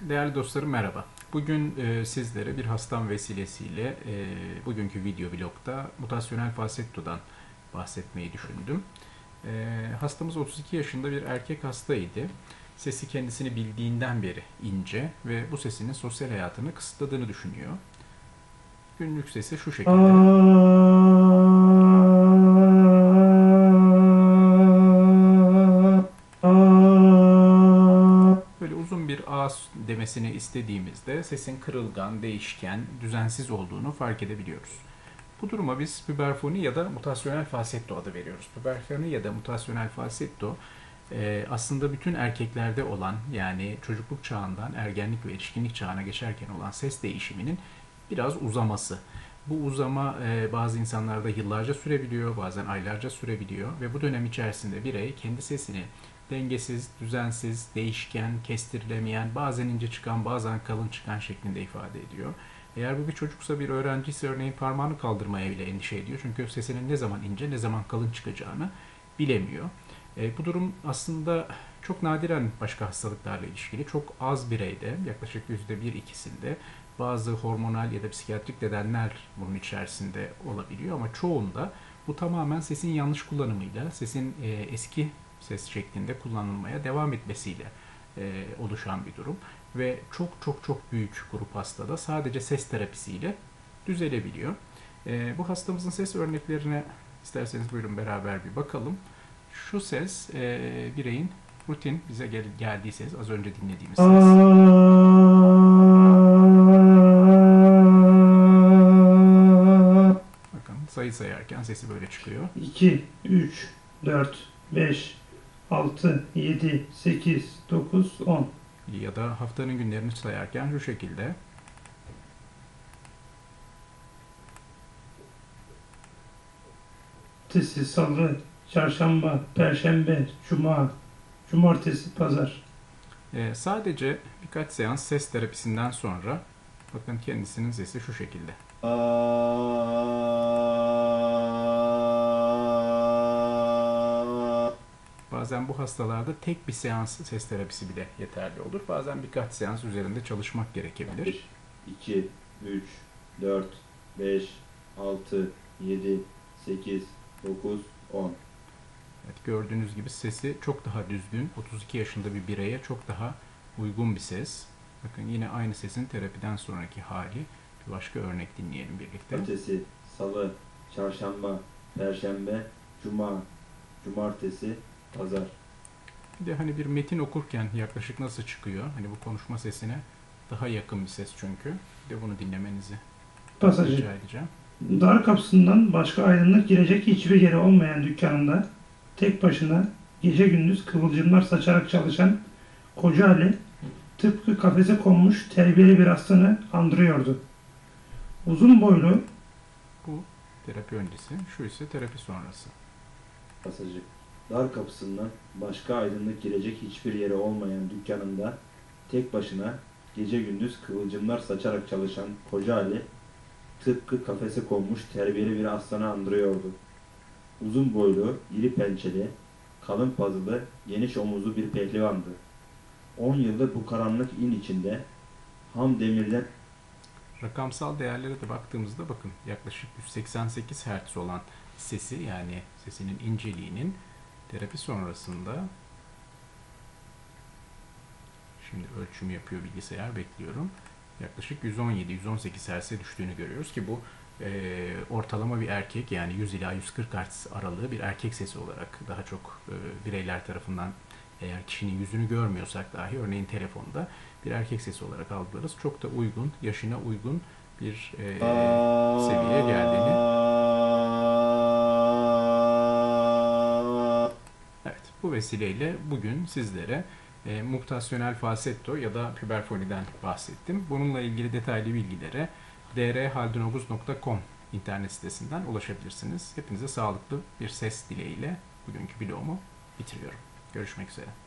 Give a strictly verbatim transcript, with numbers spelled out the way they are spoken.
Değerli dostlarım merhaba. Bugün e, sizlere bir hastam vesilesiyle e, bugünkü video blogda mutasyonel falsetto'dan bahsetmeyi düşündüm. E, hastamız otuz iki yaşında bir erkek hastaydı. Sesi kendisini bildiğinden beri ince ve bu sesinin sosyal hayatını kısıtladığını düşünüyor. Günlük sesi şu şekilde. Böyle uzun bir A demesini istediğimizde sesin kırılgan, değişken, düzensiz olduğunu fark edebiliyoruz. Bu duruma biz piberfoni ya da mutasyonel falsetto adı veriyoruz. Piberfoni ya da mutasyonel falsetto aslında bütün erkeklerde olan, yani çocukluk çağından ergenlik ve erişkinlik çağına geçerken olan ses değişiminin biraz uzaması. Bu uzama bazı insanlarda yıllarca sürebiliyor, bazen aylarca sürebiliyor ve bu dönem içerisinde birey kendi sesini dengesiz, düzensiz, değişken, kestirilemeyen, bazen ince çıkan, bazen kalın çıkan şeklinde ifade ediyor. Eğer bu bir çocuksa, bir öğrenci ise örneğin parmağını kaldırmaya bile endişe ediyor. Çünkü sesinin ne zaman ince, ne zaman kalın çıkacağını bilemiyor. E, bu durum aslında çok nadiren başka hastalıklarla ilişkili. Çok az bireyde, yaklaşık yüzde bir ikisinde bazı hormonal ya da psikiyatrik nedenler bunun içerisinde olabiliyor. Ama çoğunda bu tamamen sesin yanlış kullanımıyla, sesin e, eski ses şeklinde kullanılmaya devam etmesiyle e, oluşan bir durum. Ve çok çok çok büyük grup hastada sadece ses terapisiyle düzelebiliyor. E, bu hastamızın ses örneklerine isterseniz buyurun beraber bir bakalım. Şu ses e, bireyin rutin bize gel geldiği ses, az önce dinlediğimiz ses. Bakın sayı sayarken sesi böyle çıkıyor. iki, üç, dört, beş, altı, yedi, sekiz, dokuz, on. Ya da haftanın günlerini sayarken şu şekilde. Cumartesi, salı, çarşamba, perşembe, cuma, cumartesi, pazar. Ee, sadece birkaç seans ses terapisinden sonra bakın kendisinin sesi şu şekilde. Bazen bu hastalarda tek bir seans ses terapisi bile yeterli olur. Bazen birkaç seans üzerinde çalışmak gerekebilir. bir, iki, üç, dört, beş, altı, yedi, sekiz, dokuz, on. Evet, gördüğünüz gibi sesi çok daha düzgün, otuz iki yaşında bir bireye çok daha uygun bir ses. Bakın yine aynı sesin terapiden sonraki hali. Bir başka örnek dinleyelim birlikte. Cumartesi, salı, çarşamba, perşembe, cuma, cumartesi, pazar. Bir de hani bir metin okurken yaklaşık nasıl çıkıyor? Hani bu konuşma sesine daha yakın bir ses çünkü. Bir de bunu dinlemenizi Pasajı. rica edeceğim. Dar kapısından başka aydınlık girecek hiçbir yeri olmayan dükkanında tek başına gece gündüz kıvılcımlar saçarak çalışan Koca Ali tıpkı kafese konmuş terbiyeli bir aslanı andırıyordu. Uzun boylu, Bu terapi öncesi, şu ise terapi sonrası. Pasajı. Dar kapısından başka aydınlık girecek hiçbir yeri olmayan dükkanında tek başına gece gündüz kıvılcımlar saçarak çalışan Koca Ali tıpkı kafese konmuş terbiyeli bir aslanı andırıyordu. Uzun boylu, iri pençeli, kalın pazılı, geniş omuzlu bir pehlivandı. On yıldır bu karanlık in içinde ham demirden Rakamsal değerlere de baktığımızda bakın yaklaşık yüz seksen sekiz hertz olan sesi, yani sesinin inceliğinin terapi sonrasında, şimdi ölçüm yapıyor bilgisayar, bekliyorum, yaklaşık yüz on yedi yüz on sekiz hertz'e düştüğünü görüyoruz ki bu e, ortalama bir erkek, yani yüz ila yüz kırk hertz aralığı bir erkek sesi olarak daha çok e, bireyler tarafından, eğer kişinin yüzünü görmüyorsak dahi örneğin telefonda bir erkek sesi olarak algılarız. Çok da uygun, yaşına uygun bir e, seviyeye geldiğini. Evet, bu vesileyle bugün sizlere e, mutasyonel falsetto ya da piberfoniden bahsettim. Bununla ilgili detaylı bilgilere d r haldunoguz nokta com internet sitesinden ulaşabilirsiniz. Hepinize sağlıklı bir ses dileğiyle bugünkü blogumu bitiriyorum. Görüşmek üzere.